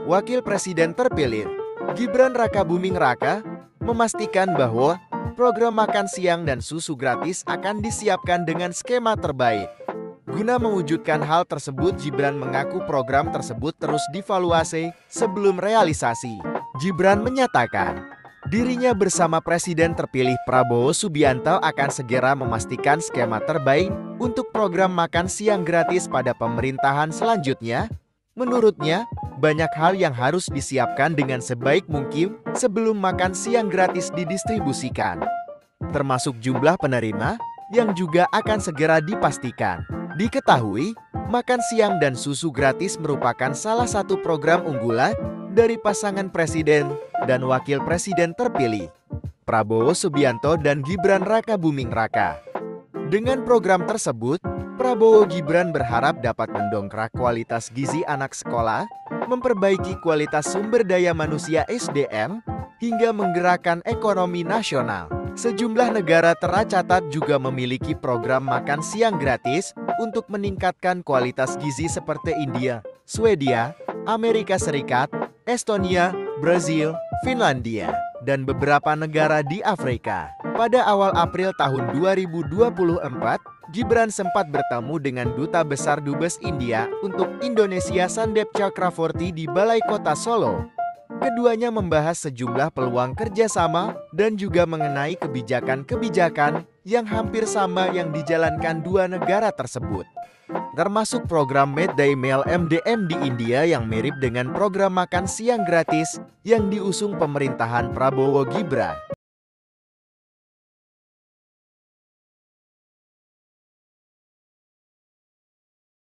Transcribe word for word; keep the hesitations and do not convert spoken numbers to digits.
Wakil Presiden terpilih, Gibran Rakabuming Raka, memastikan bahwa program makan siang dan susu gratis akan disiapkan dengan skema terbaik. Guna mewujudkan hal tersebut, Gibran mengaku program tersebut terus dievaluasi sebelum realisasi. Gibran menyatakan, dirinya bersama Presiden terpilih Prabowo Subianto akan segera memastikan skema terbaik untuk program makan siang gratis pada pemerintahan selanjutnya. Menurutnya, banyak hal yang harus disiapkan dengan sebaik mungkin sebelum makan siang gratis didistribusikan, termasuk jumlah penerima yang juga akan segera dipastikan. Diketahui, makan siang dan susu gratis merupakan salah satu program unggulan dari pasangan Presiden dan Wakil Presiden terpilih, Prabowo Subianto dan Gibran Rakabuming Raka. Dengan program tersebut, Prabowo Gibran berharap dapat mendongkrak kualitas gizi anak sekolah, memperbaiki kualitas sumber daya manusia S D M, hingga menggerakkan ekonomi nasional. Sejumlah negara tercatat juga memiliki program makan siang gratis untuk meningkatkan kualitas gizi seperti India, Swedia, Amerika Serikat, Estonia, Brazil, Finlandia, dan beberapa negara di Afrika. Pada awal April tahun dua ribu dua puluh empat, Gibran sempat bertemu dengan Duta Besar Dubes India untuk Indonesia Sandep Chakravorty di Balai Kota Solo. Keduanya membahas sejumlah peluang kerjasama dan juga mengenai kebijakan-kebijakan yang hampir sama yang dijalankan dua negara tersebut, termasuk program Midday Meal M D M di India yang mirip dengan program makan siang gratis yang diusung pemerintahan Prabowo Gibran.